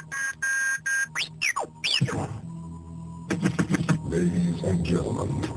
Ladies and gentlemen.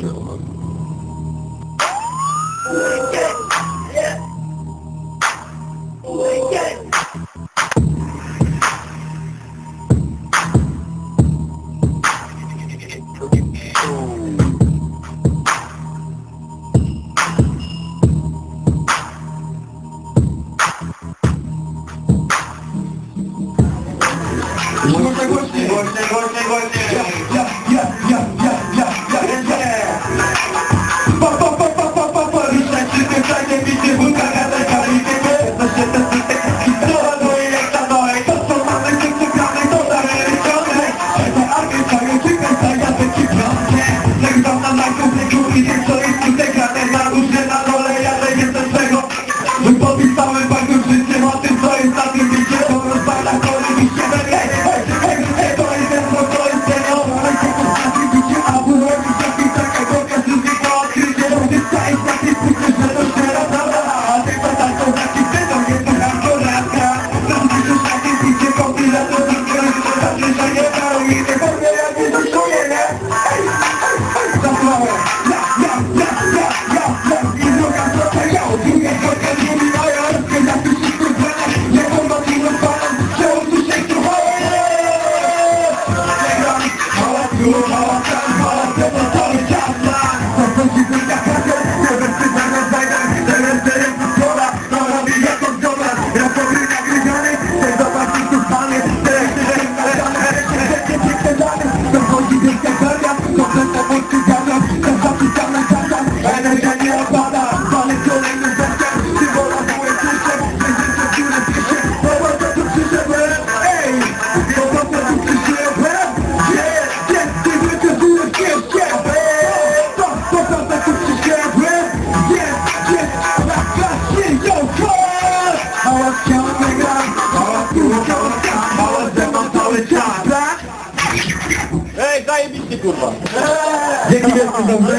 Ej, zajebiście kurwa! Dzięki wielkie, dobrze?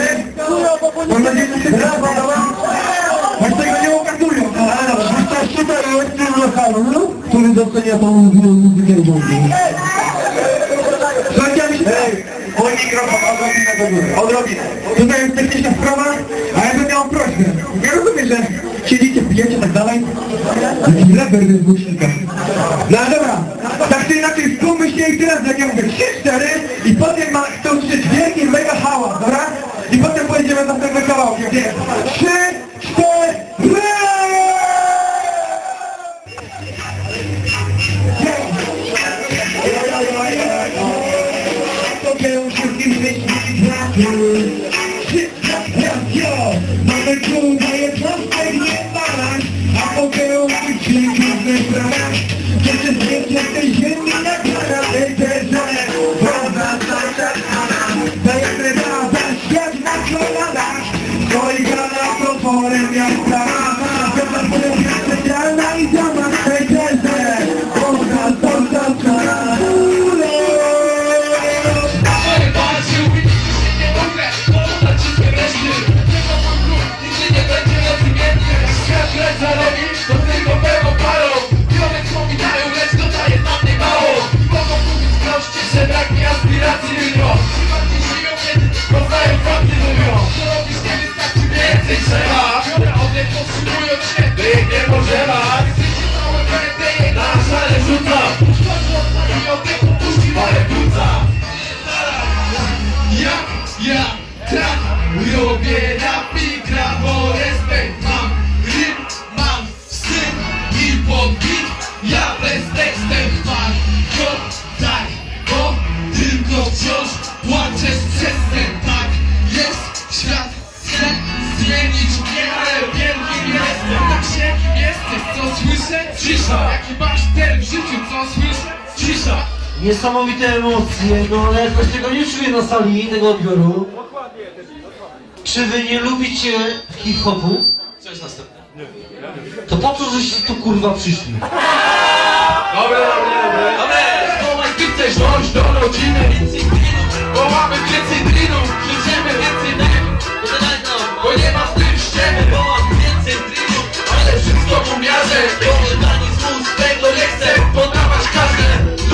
Mam nadzieję, że się brawa. Choć tego nie okazują, ale dobrze. Jesteś tutaj w tym lokalu, który docenia tą muzykę i dżungli. Słuchajcie, mój mikrofon odrobinę do góry, odrobinę. Tutaj jest techniczna sprawa, a ja bym miał prośbę. Ja rozumiem, że siedzicie, pijecie, tak dalej. Jakiś raper jest głośnika. No ale dobra, tak czy inaczej skupmy się i teraz, jak ja mówię, 3-4 i potem chcą krzyczeć wielki mega hałas, dobra? I potem pojedziemy na tego kawałkiem, więc 3, 4, mamy tu daje proste nie balans, a pokeł mój każdy sprawach. Przecież wiecie tej ziemi na karatej terze, woda zaczerpana, daje prywata, świat na kolanach, stoi gala proporem jak prawa, pewna powierzchnia specjalna i dama w tej terze, woda zaczerpana. To tylko pełną parą. Biorę wspominają, lecz to daje na mnie mało. Mogą mówić proście, że brak mi aspiracji jutro. Bardziej żyją, kiedy poznają fakty mówią. Co robisz, nie wystarczy więcej trzeba. Biorę oddech, powstrzymując się, by ich nie pożewać. Życie całe będę jej na szale rzucam. Szkodzę odpali oddechu, puści moje płuca. Ja, tak, robię rapik, bo respekt mam. Ja bez tekstem pan tak, bo tylko wciąż płaczesz przez ten tak. Jest świat, chcę zmienić mnie, ale wielkim jestem. Tak się jesteś, co słyszę? Cisza. Jaki masz cel w życiu, co słyszę? Cisza. Niesamowite emocje, no ale jakoś tego nie czuję na sali, tego odbioru. Czy wy nie lubicie hip-hopu? Co jest następne? To po co żeście tu kurwa przyszli? Dobre. Słowa ty chcesz dążyć do rodziny. Bo mamy więcej drinów, życzymy więcej drinów. Bo nie ma w tym ściemy, bo mam więcej drinów. Ale wszystko w umiarze. Bo organizmu swego nie chcę podawać każde.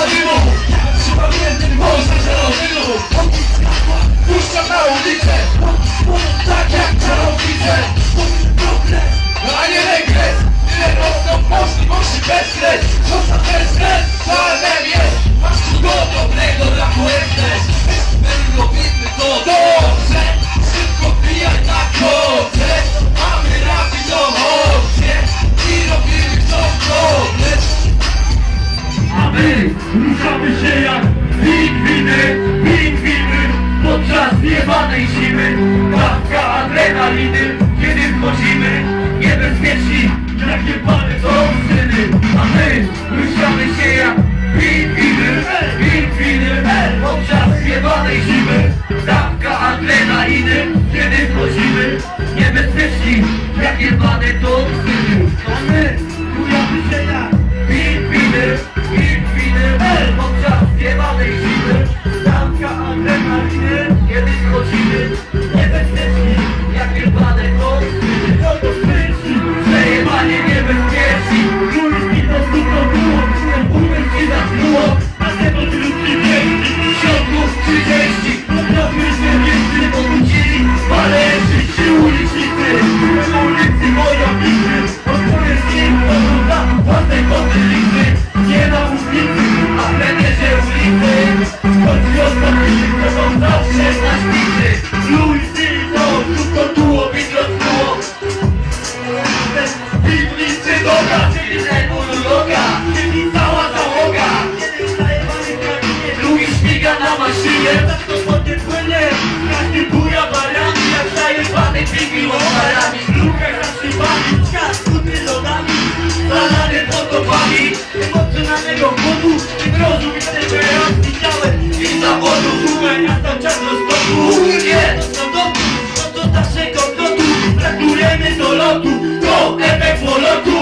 dymu. Trzeba wierny Boże żelowynu. Puszczam na ulicę, tak jak czarownicę. A nie regres, tyle rosną możliwości bezkres. Co za bezkres, czarnem jest. Masz tu do dobrego dla błędnych. My robimy to dobrze. Szybko wbijaj na koce. Mamy rapidową opcję i robimy to problem. A my ruszamy się jak pingwiny podczas zjebanej zimy. Dawka adrenaliny, kiedy wchodzimy niebezpieczni, jak jebane syny. A my ruszamy się jak pingwiny podczas zjebanej zimy. Dawka adrenaliny, kiedy wchodzimy niebezpieczni, jak jebane syny. A my ruszamy się jak pingwiny podczas zjebanej zimy. Dawka adrenaliny, kiedy wchodzimy niebezpieczni, jak jebane syny. Przejebanie niebezpieczni, ludzki to super było, umysł się zatruło, a tego ludzki piękni, środków 30, odnośmy się więcej, obrócili, palerzy czy ulicznicy, ulicy wojownicy, odpowiedź z nim odrzuca własnej kondylicy, nie na ulicy, a trenerze ulicy, choć ostatni, to są zawsze na śpicy, luźny to, tu tuło, wytrosło. Piwnicy doga, czyli nebuloga, czyli cała załoga. Drugi śmiga na maszynie, tak to potem płynie. Każdy buja barami, jak zajebany pingwin oparami. Luka zaszybami, czas skutny lodami, zalany potopami. Emocjonalnego głodu, i mrozu, i teraz widziałem i zawodu. Słuchaj, na to czarnostoku. Nie, to są domu, no to naszego lotu. Gratulujemy do lotu. To efekt polotu.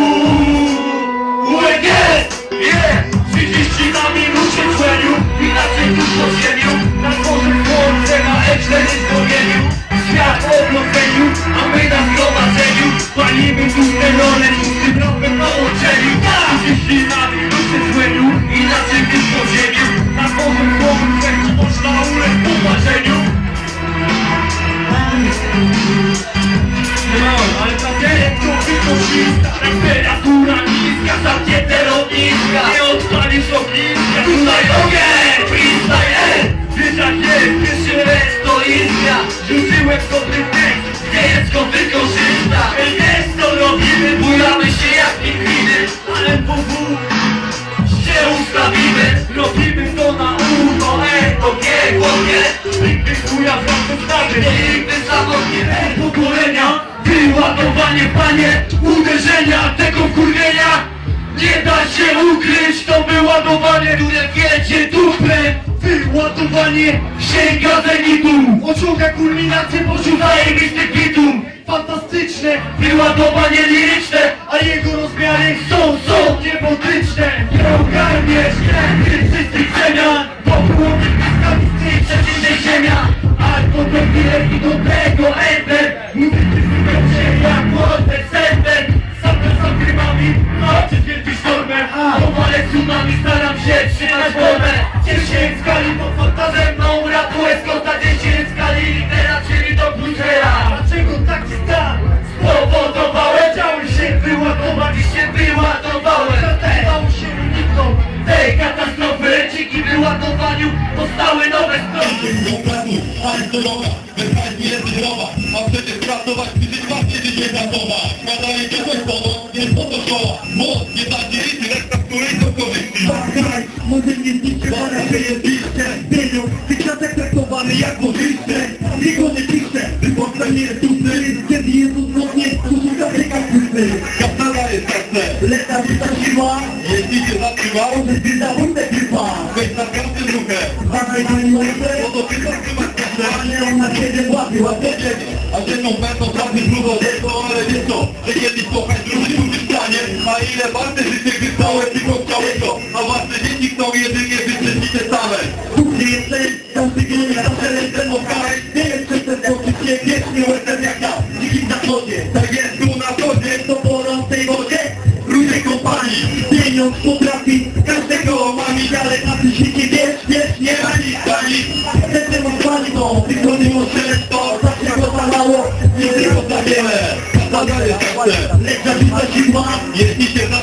UEG, yeah! 30 na minucie człeniu, inaczej tu po ziemiu. Na dworze słońce, na E4 zdobieniu. Świat o blokweniu, a my na zgromadzeniu. Palimy tłuste role, tłusty drogę na łączeniu. 30 na minucie człeniu, inaczej tu po ziemiu. Na dworze słońce, można ulec po marzeniu. Ale ta wykorzista, temperatura niska, zamknięte lotniska. Nie odpalisz ogniska, tutaj ogień, freestyle. Wiesz jak jest, pierwszy raz to istnia. Rzuciłem sobie tekst, gdzie jest go wykorzysta. Wiesz co robimy, bujamy się jak pingwiny. Ale się ustawimy, robimy to na uno, to nie, głodnie. Nigdy chuja w nas postawy, nigdy samotnie, pokolenia. Wyładowanie, panie, uderzenia, tego wkurwienia nie da się ukryć. To wyładowanie, które wiedzie duplem. Wyładowanie sięga zenitu, osiąga kulminację poczuł zajebistych bitów. Fantastyczne wyładowanie liryczne, a jego rozmiary są niebotyczne. Nie ogarniesz, wszyscy przemian, wokół błyskawicy przeciwnej ziemia. Albo do chwilę i do tego enter. Jak młody sender, samym zakrywami, nocy wielki sztormem. Powalę tsunami, staram się trzymać formę. 10 skali pod fantazem, mną ratu eskota. 10 skali litera, czyli do Bruzera. Dlaczego taki stan spowodowałem? Chciałem się wyładować i się wyładowałem. Udało się uniknąć tej katastrofy. Dzięki wyładowaniu powstały nowe strony. Ale to droga, bezpiecznie jest zdrowa. A przecież pracować, gdyż właśnie ty nie pracowa. Składanie się coś pomoc, jest po to szkoła. Moc, nie takie listy, reszta z której są korzyści. Bakaj, może nie zniszczy, ale że jest liście. Pieniądz, tych kratek traktowany jak pożyszcze. Jego nie pisze, wyborca nie jest tłusty. Kiedy Jezus zgodnie, usługa wieka tłusty. Kapitana jest jasne, Leta wystarczyła, jeśli się zatrzymało, że zbyta wójtek grypa. weź na każdym ruchem. Bakaj na minutę, Bo to ty zatrzymać kasę, a nie on na siebie łapie, łapie. a ziemią będą pracy trudno dziecko, ale wiesz co, że kiedyś kochać ludzi tu wystanie. A ile warte życie, gdy całe tylko chciałego, a wasze dzieci chcą jedynie życzyć te same. Tu gdzie jesteś, każdy ginie, zawsze ręce okaraj. Nie jest przez ten oczy, wiecznie łezem jak ja, dzikim zachodzie. Tak jest tu na wschodzie, To porą w tej wodzie, różnej kompanii. pieniądz potrafi każdego omamić. hit. Wtedy mu spaliną, tylko nie muszę to, zawsze go za mało, nigdy go za wiele. Kazana jest zawsze, lecz zabita się ma, jeśli się